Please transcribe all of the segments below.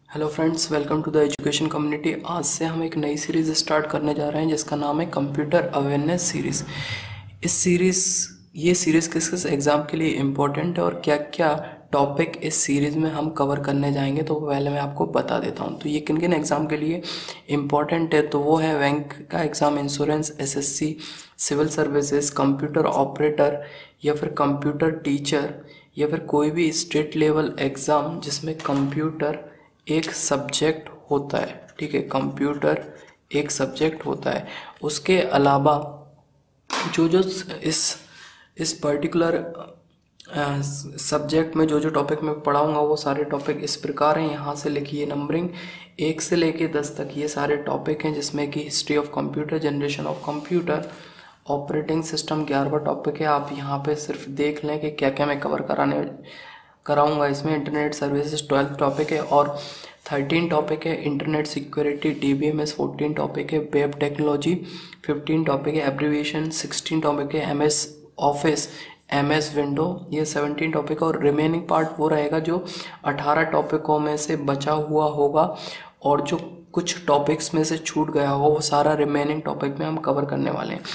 Hello friends, welcome to the education community. आज से हम एक नई सीरीज़ स्टार्ट करने जा रहे हैं जिसका नाम है कंप्यूटर अवेयरनेस सीरीज़। ये सीरीज़ किस किस एग्ज़ाम के लिए इम्पोर्टेंट है और क्या क्या टॉपिक इस सीरीज़ में हम कवर करने जाएंगे, तो पहले मैं आपको बता देता हूँ। तो ये किन किन एग्ज़ाम के लिए इम्पोर्टेंट है, तो वो है बैंक का exam, insurance, SSC, civil services, computer operator या फिर कंप्यूटर टीचर, या फिर कोई भी स्टेट लेवल एग्ज़ाम जिसमें कंप्यूटर एक सब्जेक्ट होता है। ठीक है, कंप्यूटर एक सब्जेक्ट होता है। उसके अलावा जो जो इस पर्टिकुलर सब्जेक्ट में जो टॉपिक मैं पढ़ाऊंगा वो सारे टॉपिक इस प्रकार हैं। यहाँ से लिखिए नंबरिंग 1 से लेके 10 तक ये सारे टॉपिक हैं, जिसमें कि history of computer, generation of computer, operating system 11वां टॉपिक है। आप यहाँ पे सिर्फ देख लें कि क्या क्या मैं कवर कराऊंगा इसमें। इंटरनेट सर्विसेज 12th टॉपिक है और 13 टॉपिक है इंटरनेट सिक्योरिटी, डीबीएमएस 14 टॉपिक है, वेब टेक्नोलॉजी 15 टॉपिक है, एब्रीविएशन 16 टॉपिक है, एमएस ऑफिस, एमएस विंडो ये 17 टॉपिक है। और रिमेनिंग पार्ट वो रहेगा जो 18 टॉपिकों में से बचा हुआ होगा, और जो कुछ टॉपिक्स में से छूट गया होगा वो सारा रिमेनिंग टॉपिक में हम कवर करने वाले हैं।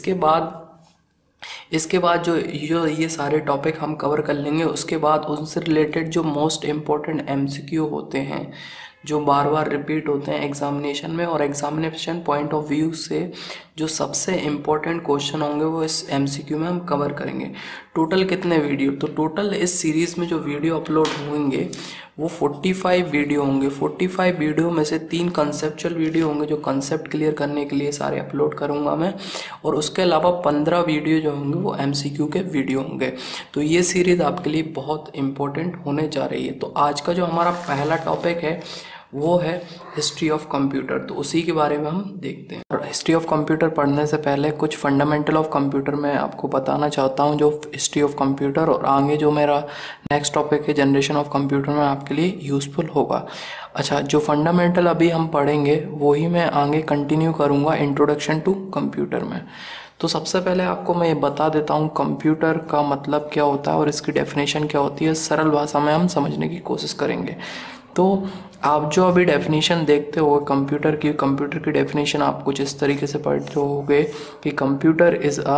इसके बाद जो ये सारे टॉपिक हम कवर कर लेंगे, उसके बाद उनसे रिलेटेड जो मोस्ट इम्पोर्टेंट एमसीक्यू होते हैं, जो बार बार रिपीट होते हैं एग्जामिनेशन में, और एग्जामिनेशन पॉइंट ऑफ व्यू से जो सबसे इम्पोर्टेंट क्वेश्चन होंगे वो इस एमसीक्यू में हम कवर करेंगे। टोटल कितने वीडियो, तो टोटल इस सीरीज़ में जो वीडियो अपलोड होंगे वो 45 वीडियो होंगे। 45 वीडियो में से 3 कंसेप्चुअल वीडियो होंगे जो कंसेप्ट क्लियर करने के लिए सारे अपलोड करूंगा मैं, और उसके अलावा 15 वीडियो जो होंगे वो एमसीक्यू के वीडियो होंगे। तो ये सीरीज़ आपके लिए बहुत इम्पोर्टेंट होने जा रही है। तो आज का जो हमारा पहला टॉपिक है वो है हिस्ट्री ऑफ कंप्यूटर, तो उसी के बारे में हम देखते हैं। और हिस्ट्री ऑफ कंप्यूटर पढ़ने से पहले कुछ फंडामेंटल ऑफ कंप्यूटर मैं आपको बताना चाहता हूं, जो हिस्ट्री ऑफ कंप्यूटर और आगे जो मेरा नेक्स्ट टॉपिक है जनरेशन ऑफ कंप्यूटर में आपके लिए यूज़फुल होगा। अच्छा, जो फंडामेंटल अभी हम पढ़ेंगे वही मैं आगे कंटिन्यू करूँगा इंट्रोडक्शन टू कंप्यूटर में। तो सबसे पहले आपको मैं ये बता देता हूँ कंप्यूटर का मतलब क्या होता है और इसकी डेफिनेशन क्या होती है। सरल भाषा में हम समझने की कोशिश करेंगे। तो आप जो अभी डेफिनेशन देखते हो कंप्यूटर की डेफिनेशन आप कुछ इस तरीके से पढ़ते होगे कि computer is a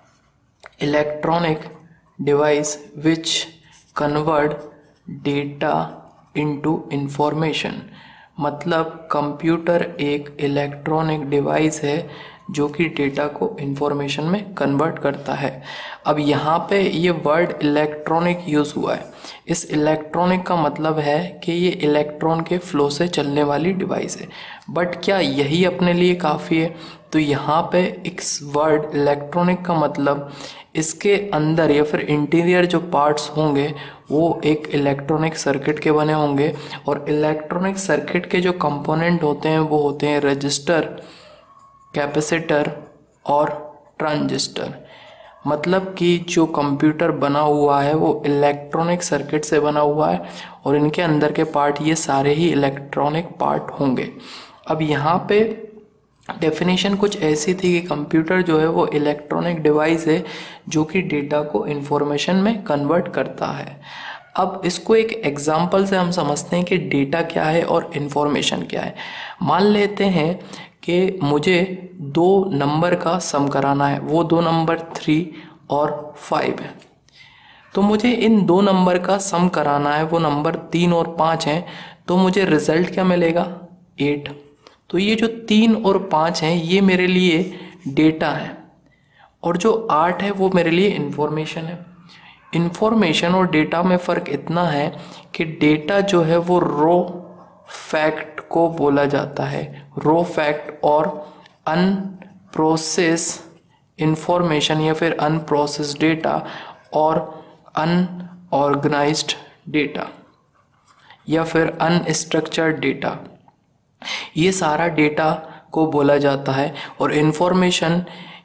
electronic device which convert data into information. मतलब कंप्यूटर एक इलेक्ट्रॉनिक डिवाइस है जो कि डेटा को इंफॉर्मेशन में कन्वर्ट करता है। अब यहाँ पे ये वर्ड इलेक्ट्रॉनिक यूज़ हुआ है। इस इलेक्ट्रॉनिक का मतलब है कि ये इलेक्ट्रॉन के फ्लो से चलने वाली डिवाइस है। बट क्या यही अपने लिए काफ़ी है? तो यहाँ पे एक वर्ड इलेक्ट्रॉनिक का मतलब इसके अंदर या फिर इंटीरियर जो पार्ट्स होंगे वो एक इलेक्ट्रॉनिक सर्किट के बने होंगे, और इलेक्ट्रॉनिक सर्किट के जो कंपोनेंट होते हैं वो होते हैं रजिस्टर, कैपेसिटर और ट्रांजिस्टर। मतलब कि जो कंप्यूटर बना हुआ है वो इलेक्ट्रॉनिक सर्किट से बना हुआ है, और इनके अंदर के पार्ट ये सारे ही इलेक्ट्रॉनिक पार्ट होंगे। अब यहाँ पे डेफिनेशन कुछ ऐसी थी कि कंप्यूटर जो है वो इलेक्ट्रॉनिक डिवाइस है जो कि डेटा को इंफॉर्मेशन में कन्वर्ट करता है। अब इसको एक एग्जांपल से हम समझते हैं कि डेटा क्या है और इंफॉर्मेशन क्या है। मान लेते हैं कि मुझे 2 नंबर का सम कराना है, वो 2 नंबर 3 और 5 है। तो मुझे इन 2 नंबर का सम कराना है, वो नंबर 3 और 5 हैं। तो मुझे रिजल्ट क्या मिलेगा? 8। तो ये जो 3 और 5 हैं ये मेरे लिए डेटा है, और जो 8 है वो मेरे लिए इंफॉर्मेशन है। इंफॉर्मेशन और डेटा में फ़र्क इतना है कि डेटा जो है वो रो फैक्ट को बोला जाता है। रो फैक्ट और अनप्रोसेस इंफॉर्मेशन या फिर अनप्रोसेस डेटा और अनऑर्गेनाइज्ड डेटा या फिर अनस्ट्रक्चर्ड डेटा, ये सारा डेटा को बोला जाता है। और information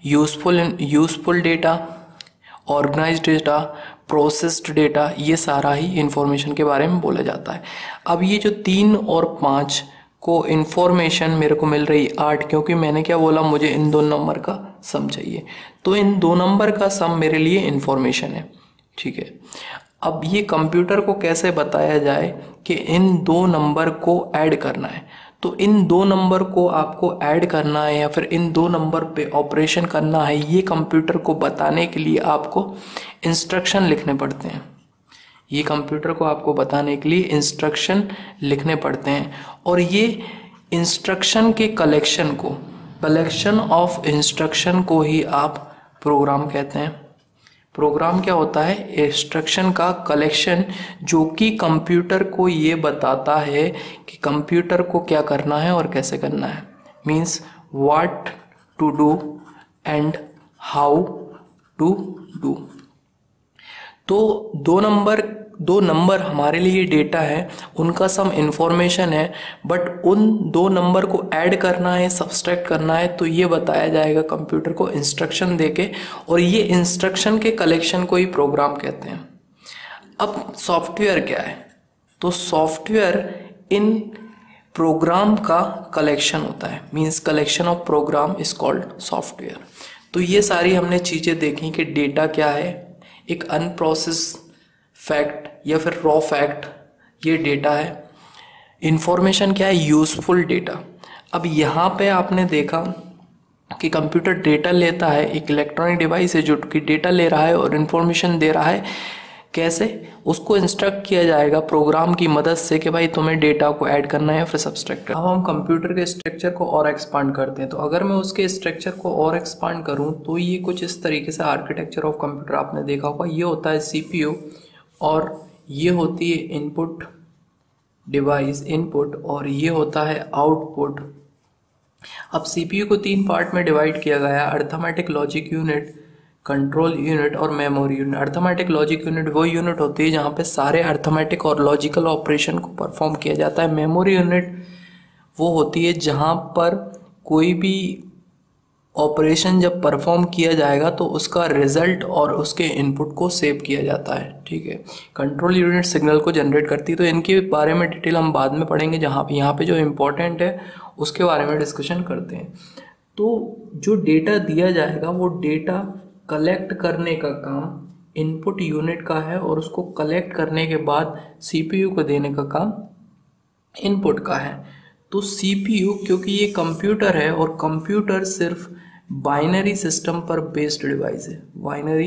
useful data, organised data, processed data, ये सारा ही इंफॉर्मेशन के बारे में बोला जाता है। अब ये जो 3 और 5 को इंफॉर्मेशन मेरे को मिल रही 8, क्योंकि मैंने क्या बोला, मुझे इन 2 नंबर का सम चाहिए। तो इन 2 नंबर का सम मेरे लिए इंफॉर्मेशन है। ठीक है। अब ये कंप्यूटर को कैसे बताया जाए कि इन दो नंबर को ऐड करना है, तो इन दो नंबर को आपको ऐड करना है या फिर इन दो नंबर पे ऑपरेशन करना है, ये कंप्यूटर को बताने के लिए आपको इंस्ट्रक्शन लिखने पड़ते हैं। ये कंप्यूटर को आपको बताने के लिए इंस्ट्रक्शन लिखने पड़ते हैं, और ये इंस्ट्रक्शन के कलेक्शन ऑफ इंस्ट्रक्शन को ही आप प्रोग्राम कहते हैं। प्रोग्राम क्या होता है? इंस्ट्रक्शन का कलेक्शन जो कि कंप्यूटर को ये बताता है कि कंप्यूटर को क्या करना है और कैसे करना है, means what to do and how to do. तो दो नंबर हमारे लिए डेटा है, उनका सम इंफॉर्मेशन है, बट उन दो नंबर को ऐड करना है, सब्सट्रैक्ट करना है, तो ये बताया जाएगा कंप्यूटर को इंस्ट्रक्शन देके, और ये इंस्ट्रक्शन के कलेक्शन को ही प्रोग्राम कहते हैं। अब सॉफ्टवेयर क्या है? तो सॉफ्टवेयर इन प्रोग्राम का कलेक्शन होता है, means collection of program is called software. तो ये सारी हमने चीज़ें देखी कि डेटा क्या है, एक अनप्रोसेस फैक्ट या फिर रॉ फैक्ट, ये डेटा है। इंफॉर्मेशन क्या है? Useful data. अब यहाँ पे आपने देखा कि कंप्यूटर डेटा लेता है, एक इलेक्ट्रॉनिक डिवाइस है जो कि डेटा ले रहा है और इन्फॉर्मेशन दे रहा है। कैसे? उसको इंस्ट्रक्ट किया जाएगा प्रोग्राम की मदद से कि भाई तुम्हें डेटा को ऐड करना है या फिर सब्सट्रैक्ट करना है। अब हम कंप्यूटर के स्ट्रक्चर को और एक्सपांड करते हैं, तो अगर मैं उसके स्ट्रक्चर को और एक्सपांड करूं तो ये कुछ इस तरीके से आर्किटेक्चर ऑफ कंप्यूटर आपने देखा होगा। ये होता है CPU, और ये होती है इनपुट डिवाइस इनपुट, और ये होता है आउटपुट। अब CPU को 3 पार्ट में डिवाइड किया गया है: arithmetic logic unit, control unit और memory unit. Arithmetic logic unit वो यूनिट होती है जहाँ पे सारे अर्थमेटिक और लॉजिकल ऑपरेशन को परफॉर्म किया जाता है। मेमोरी यूनिट वो होती है जहाँ पर कोई भी ऑपरेशन जब परफॉर्म किया जाएगा तो उसका रिजल्ट और उसके इनपुट को सेव किया जाता है, ठीक है। कंट्रोल यूनिट सिग्नल को जनरेट करती है, तो इनके बारे में डिटेल हम बाद में पढ़ेंगे। यहाँ पे जो इम्पोर्टेंट है उसके बारे में डिस्कशन करते हैं। तो जो डेटा दिया जाएगा वो डेटा कलेक्ट करने का काम इनपुट यूनिट का है, और उसको कलेक्ट करने के बाद CPU को देने का काम इनपुट का है। तो CPU, क्योंकि ये कंप्यूटर है और कंप्यूटर सिर्फ बाइनरी सिस्टम पर बेस्ड डिवाइस है, बाइनरी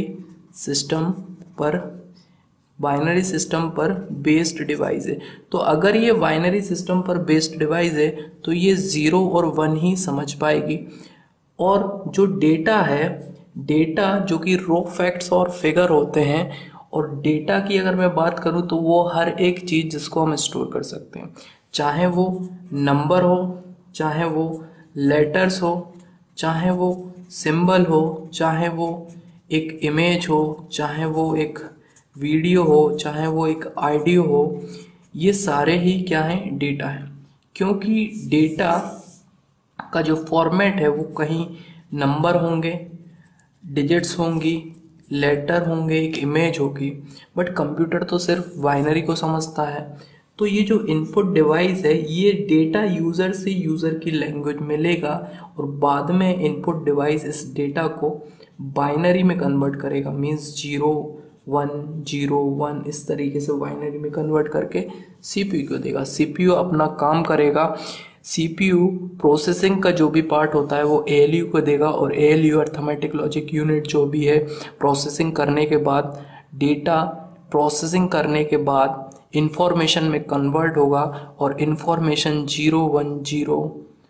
सिस्टम पर बेस्ड डिवाइस है। तो अगर ये बाइनरी सिस्टम पर बेस्ड डिवाइस है तो ये 0 और 1 ही समझ पाएगी। और जो डेटा है, डेटा जो कि रॉ फैक्ट्स और फिगर होते हैं, और डेटा की अगर मैं बात करूं तो वो हर एक चीज़ जिसको हम स्टोर कर सकते हैं, चाहे वो नंबर हो, चाहे वो लेटर्स हो, चाहे वो सिंबल हो, चाहे वो एक इमेज हो, चाहे वो एक वीडियो हो, चाहे वो एक ऑडियो हो, ये सारे ही क्या हैं? डेटा है। क्योंकि डेटा का जो फॉर्मेट है वो कहीं नंबर होंगे, डिजिट्स होंगी, लेटर होंगे, एक इमेज होगी, बट कंप्यूटर तो सिर्फ बाइनरी को समझता है। तो ये जो इनपुट डिवाइस है ये डेटा यूज़र से यूज़र की लैंग्वेज में लेगा, और बाद में इनपुट डिवाइस इस डेटा को बाइनरी में कन्वर्ट करेगा, मीन्स 0 1 0 1 इस तरीके से बाइनरी में कन्वर्ट करके CPU को देगा। CPU अपना काम करेगा। CPU प्रोसेसिंग का जो भी पार्ट होता है वो ALU को देगा, और ALU अर्थमेटिक लॉजिक यूनिट जो भी है, प्रोसेसिंग करने के बाद डेटा प्रोसेसिंग करने के बाद इंफॉर्मेशन में कन्वर्ट होगा, और इंफॉर्मेशन 0 1 0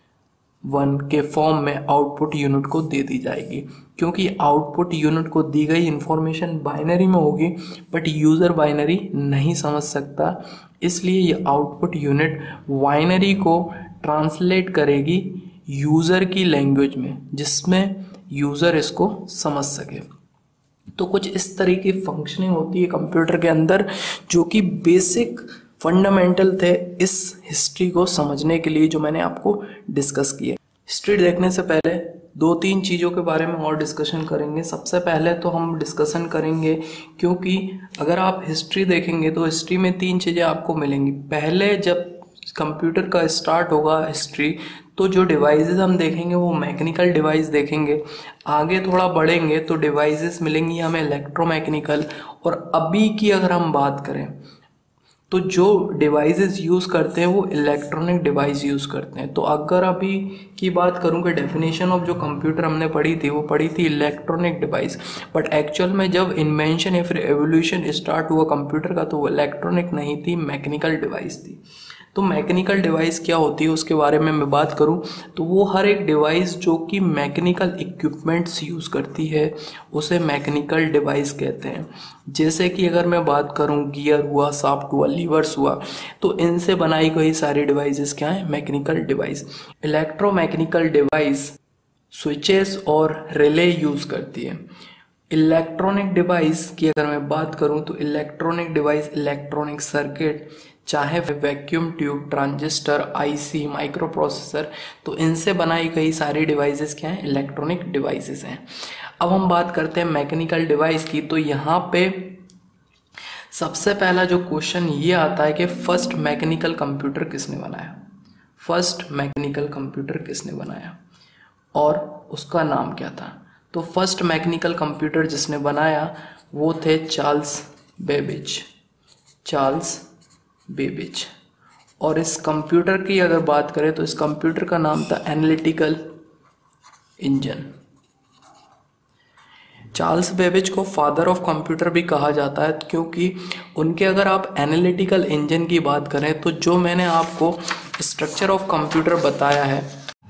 1 के फॉर्म में आउटपुट यूनिट को दे दी जाएगी। क्योंकि आउटपुट यूनिट को दी गई इंफॉर्मेशन बाइनरी में होगी, बट यूज़र बाइनरी नहीं समझ सकता, इसलिए ये आउटपुट यूनिट बाइनरी को ट्रांसलेट करेगी यूज़र की लैंग्वेज में, जिसमें यूज़र इसको समझ सके। तो कुछ इस तरह की फंक्शनिंग होती है कंप्यूटर के अंदर, जो कि बेसिक फंडामेंटल थे इस हिस्ट्री को समझने के लिए जो मैंने आपको डिस्कस किया। हिस्ट्री देखने से पहले 2-3 चीज़ों के बारे में और डिस्कशन करेंगे। सबसे पहले तो हम डिस्कशन करेंगे, क्योंकि अगर आप हिस्ट्री देखेंगे तो हिस्ट्री में 3 चीज़ें आपको मिलेंगी। पहले जब कंप्यूटर का स्टार्ट होगा हिस्ट्री, तो जो डिवाइसेस हम देखेंगे वो मैकेनिकल डिवाइस देखेंगे। आगे थोड़ा बढ़ेंगे तो डिवाइसेस मिलेंगी हमें इलेक्ट्रोमैकेनिकल, और अभी की अगर हम बात करें तो जो डिवाइसेस यूज़ करते हैं वो इलेक्ट्रॉनिक डिवाइस यूज़ करते हैं। तो अगर अभी की बात करूँ कि डेफिनेशन ऑफ जो कंप्यूटर हमने पढ़ी थी वो पढ़ी थी इलेक्ट्रॉनिक डिवाइस, बट एक्चुअल में जब इन्वेंशन या फिर एवोल्यूशन स्टार्ट हुआ कंप्यूटर का तो वो इलेक्ट्रॉनिक नहीं थी, मैकेनिकल डिवाइस थी। तो मैकेनिकल डिवाइस क्या होती है उसके बारे में मैं बात करूं तो वो हर एक डिवाइस जो कि मैकेनिकल इक्विपमेंट्स यूज़ करती है उसे मैकेनिकल डिवाइस कहते हैं। जैसे कि अगर मैं बात करूं गियर हुआ, शाफ्ट हुआ, लीवर्स हुआ, तो इनसे बनाई गई सारी डिवाइसेस क्या है, mechanical device. Electromechanical device switches और रिले यूज़ करती है। इलेक्ट्रॉनिक डिवाइस की अगर मैं बात करूं तो इलेक्ट्रॉनिक डिवाइस इलेक्ट्रॉनिक सर्किट, चाहे vacuum tube, transistor, IC, microprocessor, तो इनसे बनाई गई सारी डिवाइसेस क्या हैं, इलेक्ट्रॉनिक डिवाइसेस हैं। अब हम बात करते हैं मैकेनिकल डिवाइस की। तो यहाँ पे सबसे पहला जो क्वेश्चन ये आता है कि फर्स्ट मैकेनिकल कंप्यूटर किसने बनाया, फर्स्ट मैकेनिकल कंप्यूटर किसने बनाया और उसका नाम क्या था। तो फर्स्ट मैकेनिकल कंप्यूटर जिसने बनाया वो थे चार्ल्स बेबेज, चार्ल्स बेबेज। और इस कंप्यूटर की अगर बात करें तो इस कंप्यूटर का नाम था एनालिटिकल इंजन। चार्ल्स बेबेज को फादर ऑफ कंप्यूटर भी कहा जाता है क्योंकि उनके अगर आप एनालिटिकल इंजन की बात करें तो जो मैंने आपको स्ट्रक्चर ऑफ कंप्यूटर बताया है,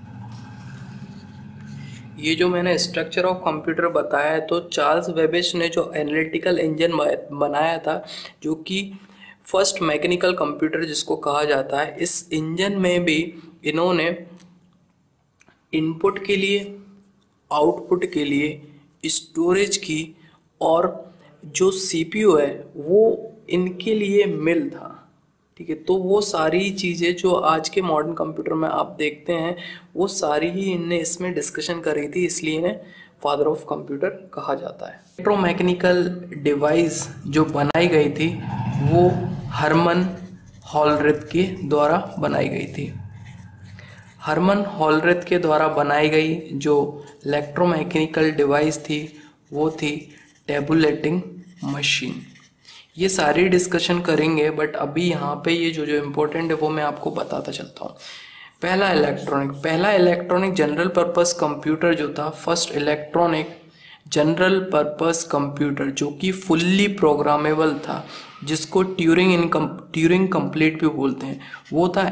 ये जो मैंने स्ट्रक्चर ऑफ कंप्यूटर बताया है, तो चार्ल्स बेबेज ने जो एनालिटिकल इंजन बनाया था जो कि फर्स्ट मैकेनिकल कंप्यूटर जिसको कहा जाता है, इस इंजन में भी इन्होंने इनपुट के लिए, आउटपुट के लिए, स्टोरेज की और जो सीपीयू है वो इनके लिए मिल था। ठीक है, तो वो सारी चीज़ें जो आज के मॉडर्न कंप्यूटर में आप देखते हैं वो सारी ही इनने इसमें डिस्कशन करी थी, इसलिए इन्हें फादर ऑफ कंप्यूटर कहा जाता है। इलेक्ट्रोमैकेनिकल डिवाइस जो बनाई गई थी वो हरमन हॉलरिथ के द्वारा बनाई गई थी। हरमन हॉलरिथ के द्वारा बनाई गई जो इलेक्ट्रोमैकेनिकल डिवाइस थी वो थी टेबुलेटिंग मशीन। ये सारी डिस्कशन करेंगे बट अभी यहाँ पे ये जो इम्पोर्टेंट है वो मैं आपको बताता चलता हूँ। पहला इलेक्ट्रॉनिक जनरल पर्पस कंप्यूटर जो था, first electronic general purpose computer जो कि फुल्ली प्रोग्रामेबल था, जिसको ट्यूरिंग कंप्लीट भी बोलते हैं, वो था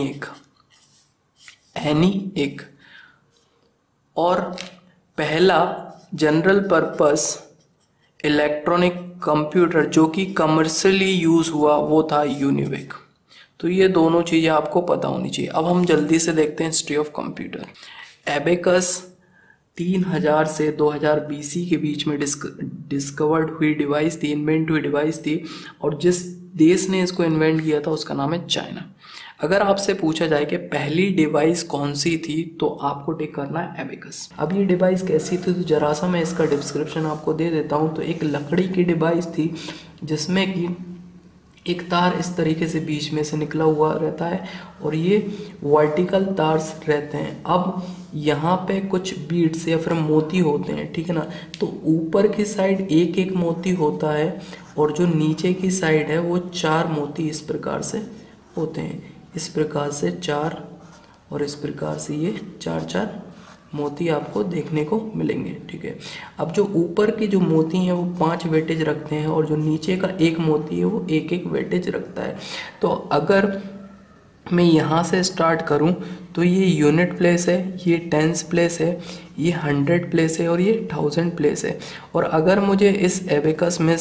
एनिएक। और पहला जनरल पर्पस इलेक्ट्रॉनिक कंप्यूटर जो कि कमर्शियली यूज़ हुआ वो था यूनिवेक। तो ये दोनों चीज़ें आपको पता होनी चाहिए। अब हम जल्दी से देखते हैं हिस्ट्री ऑफ कंप्यूटर। एबेकस 3000 से 2000 BC के बीच में डिस्कवर्ड हुई डिवाइस थी, इन्वेंट हुई डिवाइस थी, और जिस देश ने इसको इन्वेंट किया था उसका नाम है चाइना। अगर आपसे पूछा जाए कि पहली डिवाइस कौन सी थी तो आपको टिक करना है एबेकस। अब ये डिवाइस कैसी थी तो जरा सा मैं इसका डिस्क्रिप्शन आपको दे देता हूँ। तो एक लकड़ी की डिवाइस थी जिसमें कि एक तार इस तरीके से बीच में से निकला हुआ रहता है और ये वर्टिकल तार्स रहते हैं। अब यहाँ पे कुछ बीड्स या फिर मोती होते हैं, ठीक है ना। तो ऊपर की साइड एक एक मोती होता है और जो नीचे की साइड है वो 4 मोती इस प्रकार से होते हैं। इस प्रकार से 4 और इस प्रकार से ये 4 मोती आपको देखने को मिलेंगे, ठीक है। अब जो ऊपर के जो मोती हैं वो 5 वेटेज रखते हैं और जो नीचे का एक मोती है वो 1 वेटेज रखता है। तो अगर मैं यहाँ से स्टार्ट करूँ तो ये यूनिट प्लेस है, ये टेंस प्लेस है, ये 100 प्लेस है और ये 1000 प्लेस है। और अगर मुझे इस एबेकस में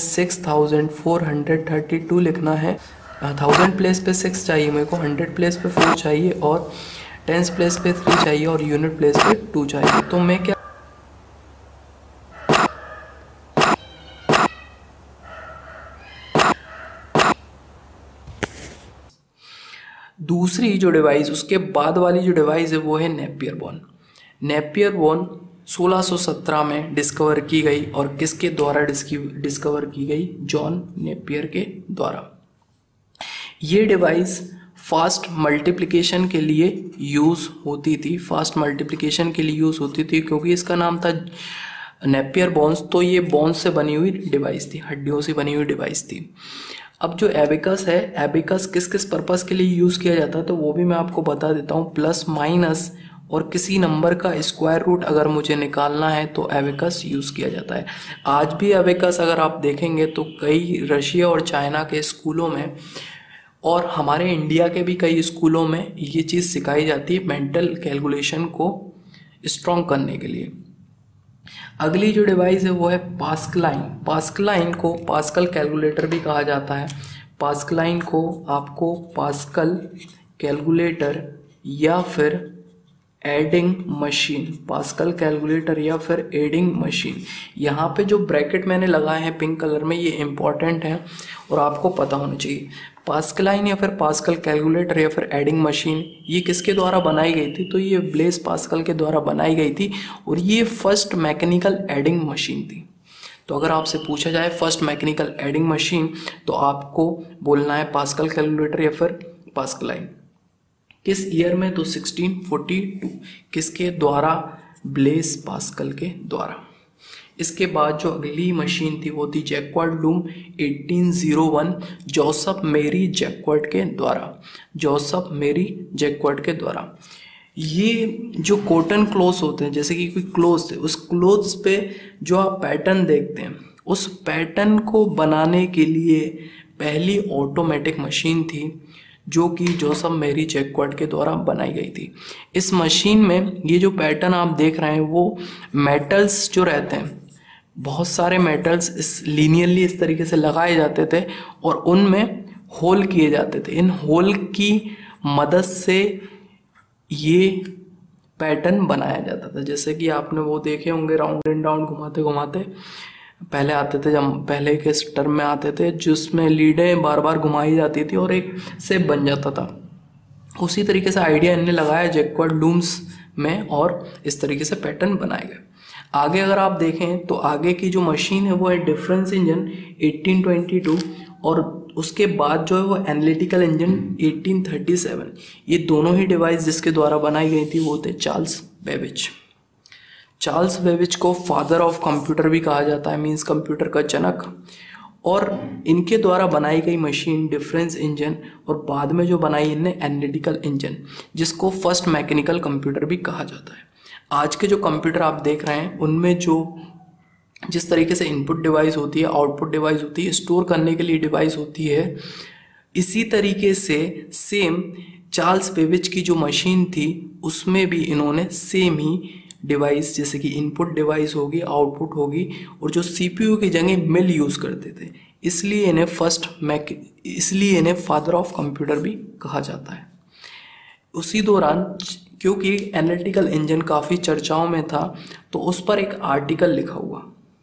6432 लिखना है, 1000 प्लेस पे 6 चाहिए मेरे को, 100 प्लेस पे 4 चाहिए और टेंस प्लेस पे 3 चाहिए और यूनिट प्लेस पे 2 चाहिए। तो मैं क्या दूसरी जो डिवाइस, उसके बाद वाली जो डिवाइस है वो है नेपियर बोन। नेपियर बोन 1617 में डिस्कवर की गई और किसके द्वारा डिस्कवर की गई, जॉन नेपियर के द्वारा। ये डिवाइस फास्ट मल्टीप्लिकेशन के लिए यूज़ होती थी, क्योंकि इसका नाम था नेपियर बोन्स, तो ये बोन्स से बनी हुई डिवाइस थी, हड्डियों से बनी हुई डिवाइस थी। अब जो एबिकस है, एबिकस किस किस पर्पस के लिए यूज़ किया जाता है तो वो भी मैं आपको बता देता हूँ। प्लस माइनस और किसी नंबर का स्क्वायर रूट अगर मुझे निकालना है तो एबिकस यूज़ किया जाता है। आज भी एबिकस अगर आप देखेंगे तो कई रशिया और चाइना के स्कूलों में और हमारे इंडिया के भी कई स्कूलों में ये चीज़ सिखाई जाती है मेंटल कैलकुलेशन को स्ट्रॉन्ग करने के लिए। अगली जो डिवाइस है वो है पास्कलाइन। पास्कलाइन को पास्कल कैलकुलेटर भी कहा जाता है। पास्कलाइन को आपको पास्कल कैलकुलेटर या फिर एडिंग मशीन, पास्कल कैलकुलेटर या फिर एडिंग मशीन, यहाँ पे जो ब्रैकेट मैंने लगाए हैं पिंक कलर में ये इम्पॉर्टेंट है और आपको पता होना चाहिए। पास्कलाइन या फिर पास्कल कैलकुलेटर या फिर एडिंग मशीन ये किसके द्वारा बनाई गई थी तो ये ब्लेस पास्कल के द्वारा बनाई गई थी और ये फर्स्ट मैकेनिकल एडिंग मशीन थी। तो अगर आपसे पूछा जाए फर्स्ट मैकेनिकल एडिंग मशीन तो आपको बोलना है पास्कल कैलकुलेटर या फिर पास्कलाइन। किस ईयर में तो 1642, किसके द्वारा, ब्लेस पास्कल के द्वारा। इसके बाद जो अगली मशीन थी वो थी Jacquard loom 1801, Joseph Marie Jacquard के द्वारा, जोसेफ मेरी जैक्वार्ड के द्वारा। ये जो कॉटन क्लोथ्स होते हैं, जैसे कि कोई क्लोथ्स है, उस क्लोथ्स पे जो आप पैटर्न देखते हैं उस पैटर्न को बनाने के लिए पहली ऑटोमेटिक मशीन थी जो कि जोसेफ मेरी जैक्वार्ड के द्वारा बनाई गई थी। इस मशीन में ये जो पैटर्न आप देख रहे हैं वो मेटल्स जो रहते हैं, बहुत सारे मेटल्स इस लीनियरली इस तरीके से लगाए जाते थे और उनमें होल किए जाते थे। इन होल की मदद से ये पैटर्न बनाया जाता था। जैसे कि आपने वो देखे होंगे राउंड एंड राउंड घुमाते घुमाते पहले आते थे, जब पहले के टर्म में आते थे जिसमें लीडें बार बार घुमाई जाती थी और एक शेप बन जाता था। उसी तरीके से आइडिया इनने लगाया जैक्वार्ड लूम्स में और इस तरीके से पैटर्न बनाए गए। आगे अगर आप देखें तो आगे की जो मशीन है वो है डिफरेंस इंजन 1822 और उसके बाद जो है वो एनालिटिकल इंजन 1837। ये दोनों ही डिवाइस जिसके द्वारा बनाई गई थी वो थे चार्ल्स बेबेज। चार्ल्स बेबेज को फादर ऑफ कंप्यूटर भी कहा जाता है, मींस कंप्यूटर का जनक। और इनके द्वारा बनाई गई मशीन डिफरेंस इंजन और बाद में जो बनाई इनने एनालिटिकल इंजन, जिसको फर्स्ट मैकेनिकल कंप्यूटर भी कहा जाता है। आज के जो कंप्यूटर आप देख रहे हैं उनमें जो जिस तरीके से इनपुट डिवाइस होती है, आउटपुट डिवाइस होती है, स्टोर करने के लिए डिवाइस होती है, इसी तरीके से सेम चार्ल्स बेबेज की जो मशीन थी उसमें भी इन्होंने सेम ही डिवाइस, जैसे कि इनपुट डिवाइस होगी, आउटपुट होगी और जो सीपीयू की जगह मिल यूज़ करते थे, इसलिए इन्हें फादर ऑफ कंप्यूटर भी कहा जाता है। उसी दौरान क्योंकि एनालिटिकल इंजन काफ़ी चर्चाओं में था तो उस पर एक आर्टिकल लिखा हुआ,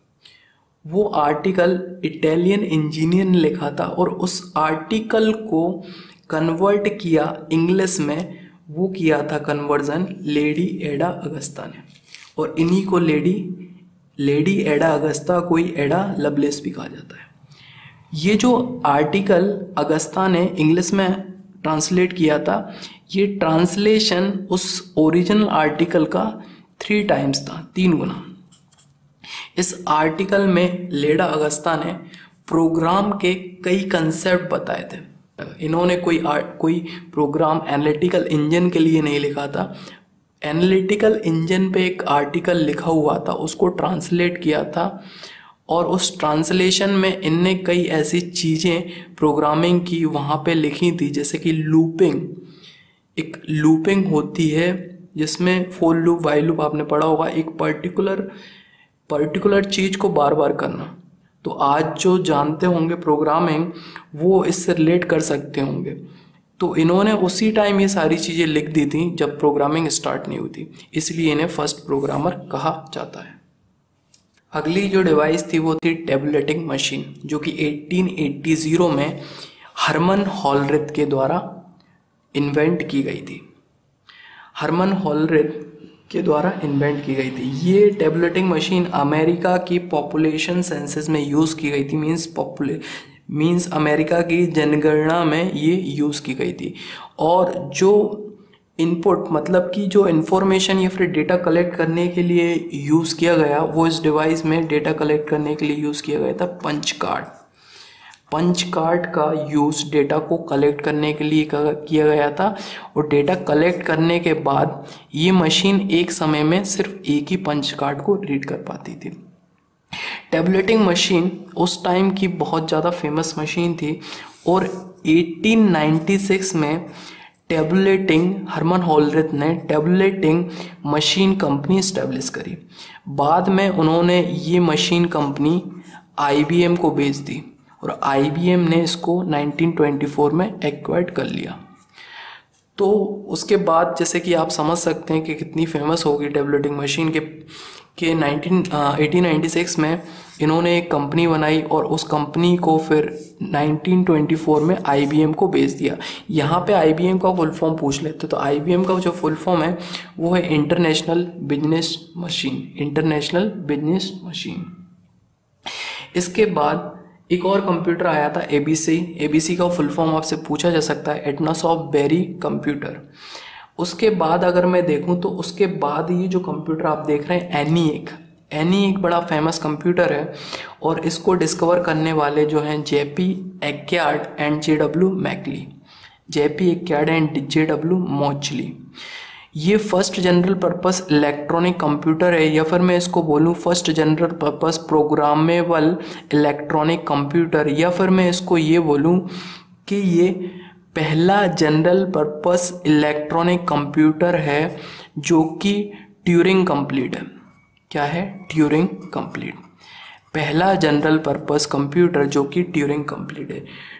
वो आर्टिकल इटालियन इंजीनियर ने लिखा था और उस आर्टिकल को कन्वर्ट किया इंग्लिश में, वो किया था कन्वर्जन लेडी एडा अगस्ता ने। और इन्हीं को लेडी एडा अगस्ता को ही एडा लवलेस भी कहा जाता है। ये जो आर्टिकल अगस्ता ने इंग्लिश में ट्रांसलेट किया था, ये ट्रांसलेशन उस ओरिजिनल आर्टिकल का 3 टाइम्स था, 3 गुना। इस आर्टिकल में लेडा अगस्ता ने प्रोग्राम के कई कंसेप्ट बताए थे। इन्होंने कोई प्रोग्राम एनालिटिकल इंजन के लिए नहीं लिखा था, एनालिटिकल इंजन पे एक आर्टिकल लिखा हुआ था, उसको ट्रांसलेट किया था और उस ट्रांसलेशन में इनने कई ऐसी चीज़ें प्रोग्रामिंग की वहाँ पे लिखी थी, जैसे कि लूपिंग। एक लूपिंग होती है जिसमें फॉर लूप, वाइल लूप आपने पढ़ा होगा, एक पर्टिकुलर चीज़ को बार बार करना। तो आज जो जानते होंगे प्रोग्रामिंग वो इससे रिलेट कर सकते होंगे। तो इन्होंने उसी टाइम ये सारी चीज़ें लिख दी थी जब प्रोग्रामिंग स्टार्ट नहीं हुई थी, इसलिए इन्हें फर्स्ट प्रोग्रामर कहा जाता है। अगली जो डिवाइस थी वो थी टेबुलेटिंग मशीन, जो कि 1880 में हरमन हॉलरिथ के द्वारा इन्वेंट की गई थी। हरमन हॉलरिथ के द्वारा इन्वेंट की गई थी। ये टेबुलेटिंग मशीन अमेरिका की पॉपुलेशन सेंसस में यूज़ की गई थी, मींस अमेरिका की जनगणना में ये यूज़ की गई थी। और जो इनपुट मतलब कि जो इन्फॉर्मेशन या फिर डेटा कलेक्ट करने के लिए यूज़ किया गया, वो इस डिवाइस में डेटा कलेक्ट करने के लिए यूज़ किया गया था पंच कार्ड। पंच कार्ड का यूज़ डेटा को कलेक्ट करने के लिए किया गया था, और डेटा कलेक्ट करने के बाद ये मशीन एक समय में सिर्फ एक ही पंच कार्ड को रीड कर पाती थी। टैबलेटिंग मशीन उस टाइम की बहुत ज़्यादा फेमस मशीन थी, और 1896 में हरमन होलरिथ ने टैबलेटिंग मशीन कंपनी इस्टेब्लिश करी। बाद में उन्होंने ये मशीन कंपनी IBM को बेच दी, और IBM ने इसको 1924 में एक्वायर्ड कर लिया। तो उसके बाद जैसे कि आप समझ सकते हैं कि कितनी फेमस होगी टैबलेटिंग मशीन के 1896 में इन्होंने एक कंपनी बनाई, और उस कंपनी को फिर 1924 में IBM को बेच दिया। यहाँ पे IBM का फुल फॉर्म पूछ लेते तो IBM का जो फुल फॉर्म है वो है इंटरनेशनल बिजनेस मशीन। इसके बाद एक और कंप्यूटर आया था ABC का फुल फॉर्म आपसे पूछा जा सकता है, एटनस ऑफ बेरी कंप्यूटर। उसके बाद अगर मैं देखूं तो उसके बाद ये जो कंप्यूटर आप देख रहे हैं एनी एक बड़ा फेमस कंप्यूटर है, और इसको डिस्कवर करने वाले जो हैं JP Eckert and JW Mauchly. ये first general purpose electronic computer है, या फिर मैं इसको बोलूँ first general purpose programmable electronic computer, या फिर मैं इसको ये बोलूँ कि ये पहला जनरल पर्पस इलेक्ट्रॉनिक कंप्यूटर है जो कि ट्यूरिंग कंप्लीट है। क्या है? Turing complete. पहला जनरल पर्पस कंप्यूटर जो कि ट्यूरिंग कंप्लीट है।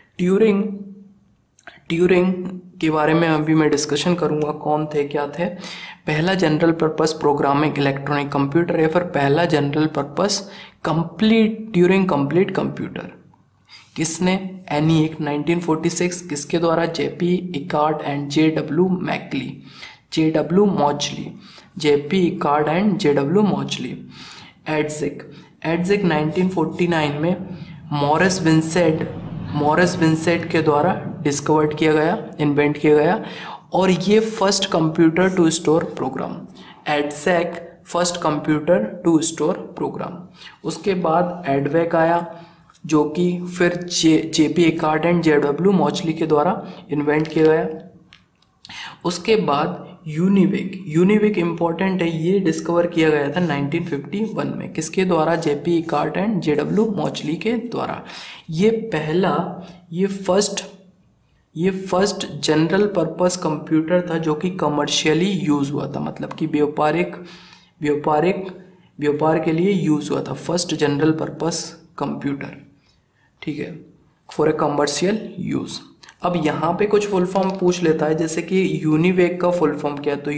ट्यूरिंग के बारे में अभी मैं डिस्कशन करूंगा, कौन थे क्या थे। पहला general purpose programming electronic computer या फिर पहला general purpose Turing complete computer किसने? ENIAC 1946। किसके द्वारा? JP Eckert and JW Mauchly. EDSAC 1949 में मॉरिस विंसेंट के द्वारा डिस्कवर्ड किया गया, इन्वेंट किया गया, और ये first computer to store program. EDSAC first computer to store program. उसके बाद एडवेक आया जो कि फिर JP Eckert and JW Mauchly के द्वारा इन्वेंट किया गया। उसके बाद यूनिवेक इम्पॉर्टेंट है, ये डिस्कवर किया गया था 1951 में। किसके द्वारा? JP Eckert and JW Mauchly के द्वारा। ये फर्स्ट जनरल पर्पस कंप्यूटर था जो कि कमर्शियली यूज हुआ था, मतलब कि व्यापार के लिए यूज हुआ था। फर्स्ट जनरल पर्पस कंप्यूटर, ठीक है, फॉर ए कमर्शियल यूज। अब यहाँ पे कुछ फुल फॉर्म पूछ लेता है, जैसे कि यूनिवेक का फुल फॉर्म क्या है? तो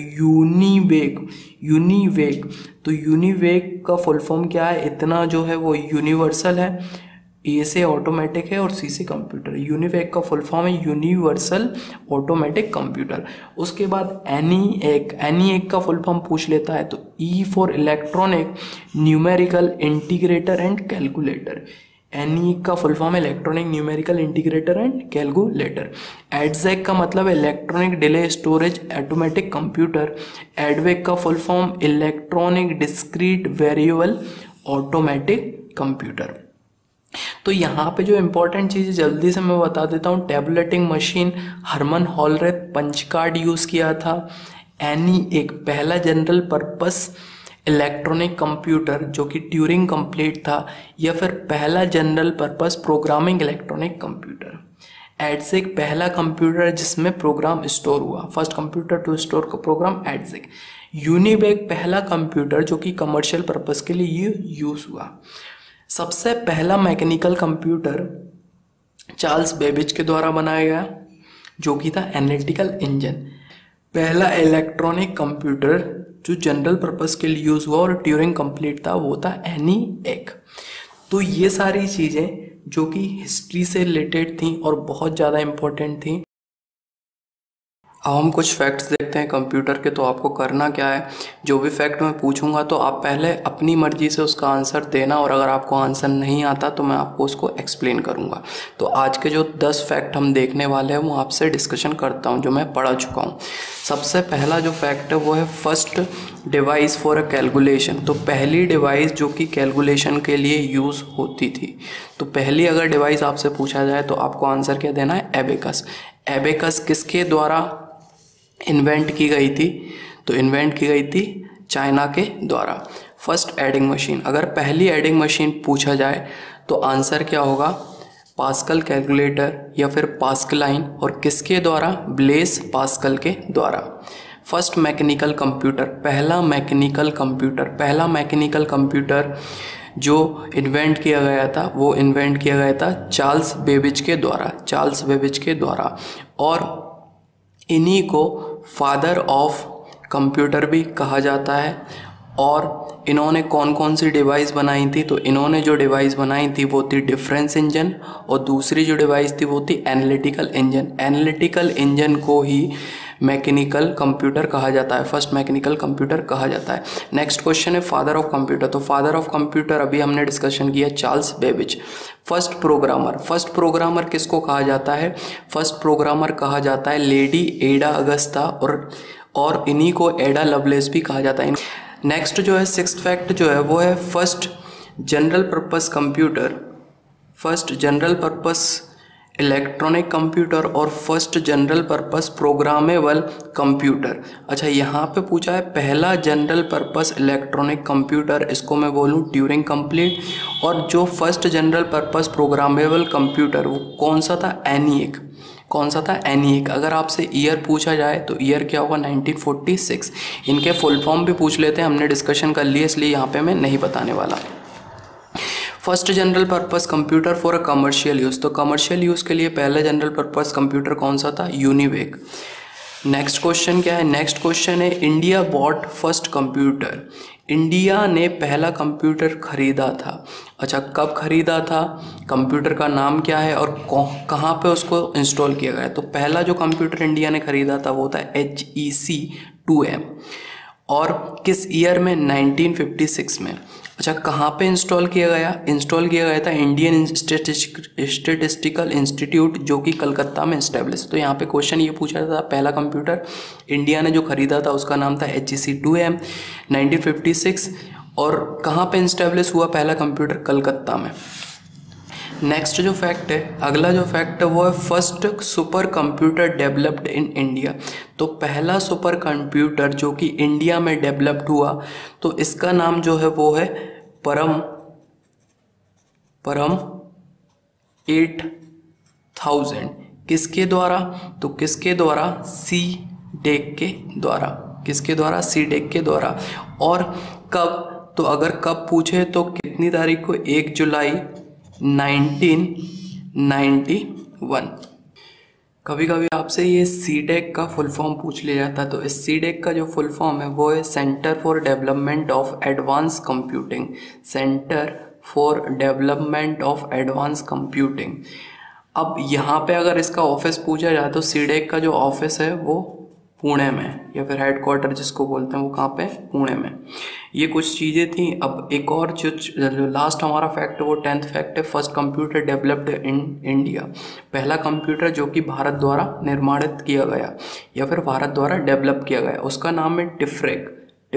यूनिवेक का फुल फॉर्म क्या है? इतना जो है वो यूनिवर्सल है, A से ऑटोमेटिक है और C से कंप्यूटर। यूनिवेक का फुल फॉर्म है यूनिवर्सल ऑटोमेटिक कंप्यूटर। उसके बाद ENIAC का फुल फॉर्म पूछ लेता है, तो E for electronic numerical integrator and calculator. ENIAC का फुल फॉर्म है electronic numerical integrator and calculator. EDSAC का मतलब है electronic delay storage automatic computer. EDVAC का full form electronic discrete variable automatic computer. तो यहाँ पे जो इम्पोर्टेंट चीज़ जल्दी से मैं बता देता हूँ। Tabulating machine Herman Hollerith punch card use किया था। ENIAC पहला जनरल पर्पस इलेक्ट्रॉनिक कंप्यूटर जो कि ट्यूरिंग कंप्लीट था, या फिर पहला general purpose programming electronic computer. EDSAC पहला कंप्यूटर जिसमें प्रोग्राम स्टोर हुआ, फर्स्ट कंप्यूटर टू स्टोर का प्रोग्राम एडजैक। यूनिवेक पहला कंप्यूटर जो कि कमर्शियल पर्पस के लिए यूज हुआ। सबसे पहला मैकेनिकल कंप्यूटर चार्ल्स बेबेज के द्वारा बनाया गया जो कि था एनालिटिकल इंजन। पहला इलेक्ट्रॉनिक कंप्यूटर जो जनरल पर्पस के लिए यूज हुआ और ट्यूरिंग कंप्लीट था वो था ENIAC। तो ये सारी चीज़ें जो कि हिस्ट्री से रिलेटेड थी और बहुत ज़्यादा इम्पोर्टेंट थी। अब हम कुछ फैक्ट्स देखते हैं कंप्यूटर के। तो आपको करना क्या है, जो भी फैक्ट मैं पूछूंगा तो आप पहले अपनी मर्जी से उसका आंसर देना, और अगर आपको आंसर नहीं आता तो मैं आपको उसको एक्सप्लेन करूंगा। तो आज के जो 10 फैक्ट हम देखने वाले हैं वो आपसे डिस्कशन करता हूं, जो मैं पढ़ चुका हूं। सबसे पहला जो फैक्ट है वो है first device for a calculation. तो पहली डिवाइस जो कि कैलकुलेशन के लिए यूज़ होती थी, तो पहली अगर डिवाइस आपसे पूछा जाए तो आपको आंसर क्या देना है, एबेकस। एबेकस किसके द्वारा इन्वेंट की गई थी, तो इन्वेंट की गई थी चाइना के द्वारा। फर्स्ट एडिंग मशीन, अगर पहली एडिंग मशीन पूछा जाए तो आंसर क्या होगा, पास्कल कैलकुलेटर या फिर पास्कलाइन, और किसके द्वारा, ब्लेस पास्कल के द्वारा। फर्स्ट मैकेनिकल कंप्यूटर, पहला मैकेनिकल कंप्यूटर जो इन्वेंट किया गया था वो इन्वेंट किया गया था चार्ल्स बेबेज के द्वारा। और इन्हीं को फादर ऑफ कंप्यूटर भी कहा जाता है। और इन्होंने कौन कौन सी डिवाइस बनाई थी, तो इन्होंने जो डिवाइस बनाई थी वो थी डिफरेंस इंजन, और दूसरी जो डिवाइस थी वो थी एनालिटिकल इंजन। एनालिटिकल इंजन को ही मैकेनिकल कंप्यूटर कहा जाता है, फर्स्ट मैकेनिकल कंप्यूटर कहा जाता है। नेक्स्ट क्वेश्चन है फादर ऑफ कंप्यूटर। तो फादर ऑफ कंप्यूटर अभी हमने डिस्कशन किया चार्ल्स बेबेज। फर्स्ट प्रोग्रामर किसको कहा जाता है, फर्स्ट प्रोग्रामर कहा जाता है लेडी एडा अगस्ता, और इन्हीं को एडा लवलेस भी कहा जाता है। नेक्स्ट जो है सिक्स्थ फैक्ट जो है वो है first general purpose electronic computer और first general purpose programmable computer. अच्छा, यहाँ पे पूछा है पहला जनरल पर्पस इलेक्ट्रॉनिक कंप्यूटर, इसको मैं बोलूँ ट्यूरिंग कंप्लीट। और जो first general purpose programmable computer वो कौन सा था, एनिएक। अगर आपसे ईयर पूछा जाए तो ईयर क्या होगा, 1946। इनके फुल फॉर्म भी पूछ लेते हैं, हमने डिस्कशन कर लिया इसलिए यहाँ पे मैं नहीं बताने वाला। First general purpose computer for a commercial use, तो कमर्शियल यूज़ के लिए पहला जनरल पर्पस कंप्यूटर कौन सा था, यूनिवेक। नेक्स्ट क्वेश्चन क्या है, नेक्स्ट क्वेश्चन है India bought first computer. India ने पहला कंप्यूटर खरीदा था। अच्छा, कब खरीदा था, कंप्यूटर का नाम क्या है, और कहाँ पे उसको इंस्टॉल किया गया। तो पहला जो कंप्यूटर इंडिया ने खरीदा था वो था HEC 2M, और किस ईयर में, 1956 में। अच्छा, कहाँ पे इंस्टॉल किया गया था इंडियन स्टैटिस्टिकल इंस्टीट्यूट, जो कि कलकत्ता में इस्टेब्लिश। तो यहाँ पे क्वेश्चन ये पूछा था पहला कंप्यूटर इंडिया ने जो खरीदा था उसका नाम था HEC 2M 1956, और कहाँ पे इस्टेब्लिश हुआ पहला कंप्यूटर, कलकत्ता में। नेक्स्ट जो फैक्ट है, अगला जो फैक्ट है वो है first super computer developed in India. तो पहला सुपर कंप्यूटर जो कि इंडिया में डेवलप्ड हुआ, तो इसका नाम जो है वो है परम 8000। किसके द्वारा, तो किसके द्वारा, C-DEC के द्वारा। और कब, तो अगर कब पूछे तो कितनी तारीख को, 1 जुलाई 1991। कभी कभी आपसे ये C-DEC का फुल फॉर्म पूछ लिया जाता है। तो इस C-DEC का जो फुल फॉर्म है वो है centre for development of advance computing. अब यहाँ पे अगर इसका ऑफिस पूछा जाए तो C-DEC का जो ऑफिस है वो पुणे में, या फिर हेडक्वार्टर जिसको बोलते हैं वो कहाँ पे, पुणे में। ये कुछ चीज़ें थी। अब एक और जो लास्ट हमारा फैक्ट है वो 10th फैक्ट है first computer developed in India. पहला कंप्यूटर जो कि भारत द्वारा निर्माणित किया गया या फिर भारत द्वारा डेवलप किया गया, उसका नाम है टिफ्रेक,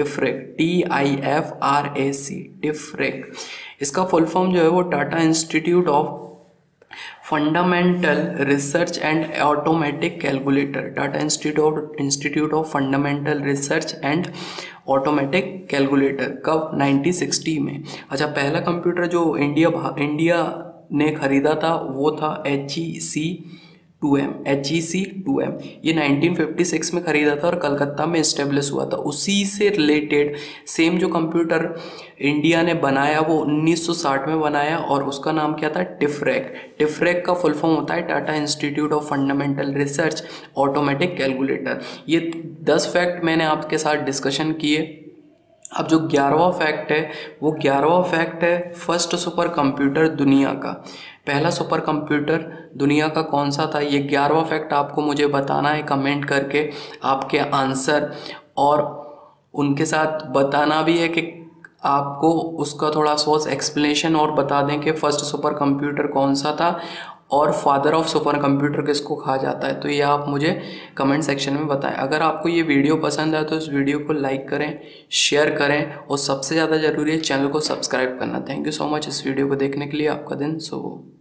टिफ्रेक। इसका फुल फॉर्म जो है वो Tata institute of fundamental research and automatic calculator, Tata institute of fundamental research and automatic calculator, कब, 1960 में। अच्छा, पहला कंप्यूटर जो इंडिया ने खरीदा था वो था HEC 2M। ये 1956 में खरीदा था और कलकत्ता में इस्टेब्लिश हुआ था। उसी से रिलेटेड सेम जो कंप्यूटर इंडिया ने बनाया वो 1960 में बनाया, और उसका नाम क्या था, टिफ्रेक का फुल फॉर्म होता है Tata institute of fundamental research automatic calculator. ये 10 फैक्ट मैंने आपके साथ डिस्कशन किए। अब जो 11वां फैक्ट है वो 11वां फैक्ट है फर्स्ट सुपर कंप्यूटर दुनिया का। पहला सुपर कंप्यूटर दुनिया का कौन सा था, ये 11वां फैक्ट आपको मुझे बताना है कमेंट करके आपके आंसर, और उनके साथ बताना भी है कि आपको उसका थोड़ा सोर्स एक्सप्लेनेशन और बता दें कि फर्स्ट सुपर कंप्यूटर कौन सा था और फादर ऑफ सुपर कंप्यूटर किसको कहा जाता है। तो ये आप मुझे कमेंट सेक्शन में बताएं। अगर आपको ये वीडियो पसंद आए तो इस वीडियो को लाइक करें, शेयर करें और सबसे ज़्यादा ज़रूरी है चैनल को सब्सक्राइब करना। थैंक यू सो मच इस वीडियो को देखने के लिए। आपका दिन शुभ हो।